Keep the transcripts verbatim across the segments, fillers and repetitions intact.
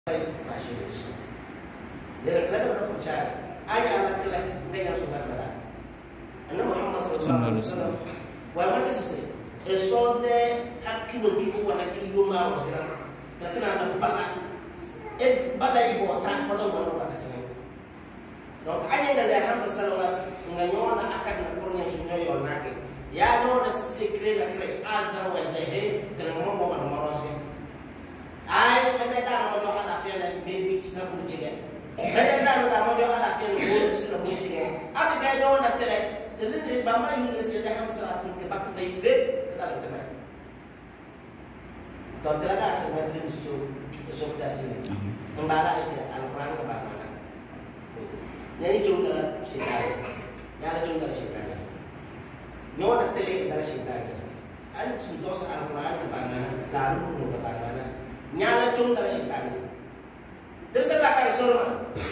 fashion. Dia kena orang percaya. Ayah anak kelak dengan sumber kata. Anda Muhammad Sallallahu Alaihi Wasallam. Wa mata sisi. Esode hakimu kiku wala kiyu ma wasira. Lakina anda bala. E bala ibo tak bala wala kata sini. Donc ayah dari Muhammad Sallallahu nganyona akan nakurnya sunyoyo nake. Ya no da secret la kre azra wa zahe kana mo mo na marose. Ay mede da mo jo ala fele me bi tina burjige. Mede da da mo jo ala fele mo sura burjige. Abi ga no na tele tele de bamba yu de se da ham salat ke bak fay be kada la teme. To tele ga se ma tele musu to sofda sini. Mbala isi al-Quran ke bak mana. Nyai jungla syaitan. Ya la jungla syaitan. No na tele dari syaitan. An suntos al-Quran ke bagaimana, lalu kuno ke bagaimana. Nyala cung dari syaitan. Dia setelah kar surma.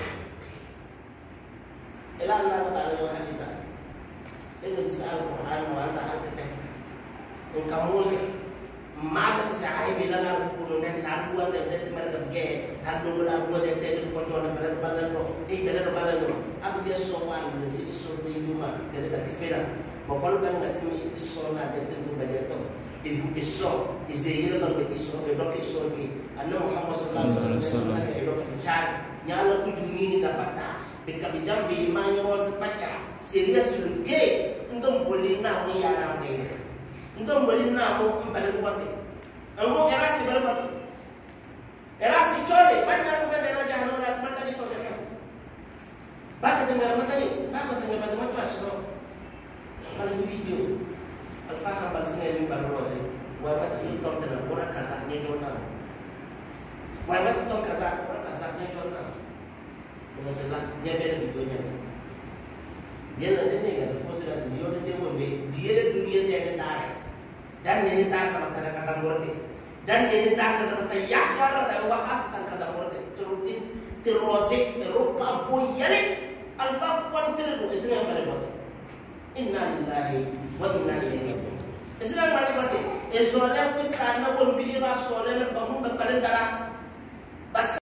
Ila Allah Taala wa hadita. Ini di al-Quran wa anta hal keteh. In kamu masa sesai bila lalu kuno dan lalu ada det mereka ke, lalu lalu ada det ko jona pada balan no. Eh pada balan no. Abu dia sowan di surga yuma, tidak ada kefira. Bokol bang ngatimi isona de tendu baleto ifu iso izeyira bang ngati iso e dok iso ki anna Muhammad sallallahu alaihi wasallam ke dok char nyala ku juni ni dapata de kabijam bi imanyo ros pacha serious luge ndom bolina mo yana ngai ndom bolina mo mbale ko bati ango erasi bale bati erasi chole banda ko banda na jahannam ras manda ni so de ka baka tengar matani baka tengar matani pas no. Kalau video, alfaham balsnya ini baru aja. Wajib itu tom tenang, orang kasarnya jurnal. Wajib tom kasar, orang kasarnya jurnal. Kalau selang dia beri videonya. Dia nanti ni kan, fokus dah dia nanti dia mau dia dunia dia ada tarik. Dan ini tarik sama tanda kata murti. Dan ini tarik sama kata yaswar atau wahas tanda kata murti. Terutin, terosik, rupa puyari. Alfaham pun terlalu, istilahnya pada murti. Inna lillahi wa inna ilaihi raji'un. Islam bagi mati. Esoalnya pisah na pun bini rasul na bangun berpaling darah.